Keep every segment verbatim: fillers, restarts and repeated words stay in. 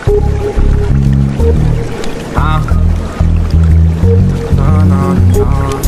Huh? No, no, no.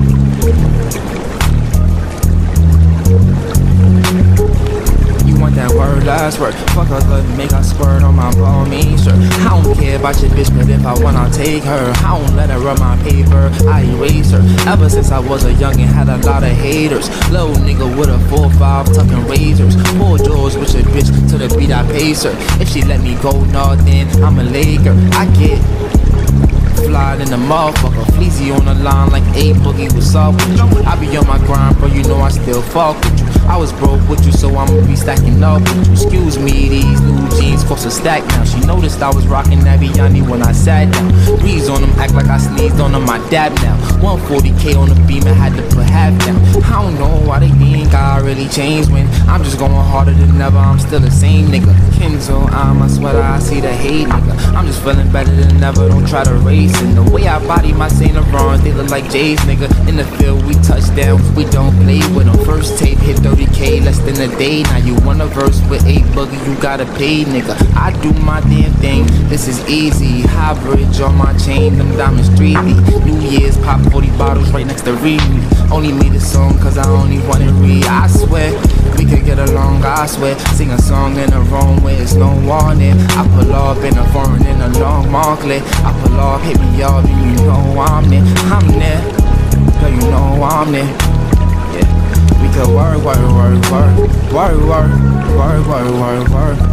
You want that word, last word? Fuck her, let me make her squirt on my ball, me shirt. I don't care about your bitch, but if I want, I'll take her. I don't let her run my paper, I erase her. Ever since I was a youngin', had a lot of haters. Little nigga with a four five tucking razors. Poor George with your bitch to the beat I pace her. If she let me go, nah, then I'm a Laker. I get fly in the motherfucker, fleazy on the line like A Boogie, what's up with you? I be on my grind, bro, you know I still fuck with you. I was broke with you, so I'ma be stacking up with you. Excuse me, these new jeans cost a stack now. She noticed I was rocking that Biani when I sat down. Breeze on them, act like I sneezed on them, I dab now. one forty K on the beam, I had to put half down. I don't know why they think I really changed when I'm just going harder than ever, I'm still the same nigga. Kenzo, I'm a sweater, I see the hate, nigga. I'm just feeling better than ever, don't try to race. And the way I body my Saint Laurent, they look like J's, nigga. In the field, we touch down, we don't play with them. First tape hit thirty K, less than a day. Now you want a verse with A Boogie, you gotta pay, nigga. I do my damn thing, this is easy. High bridge on my chain, them diamonds three D. New Year's, pop forty bottles right next to Riri. Only made this song cause I only wanna read. I swear, we could get along, I swear. Sing a song in a room where it's no warning. I pull up in a foreign in a long Moncler. I pull up, hit me up, and you know I'm there. I'm there, girl, you know I'm there. Yeah, we could work, work, work, work, work, work, work, work, work, work.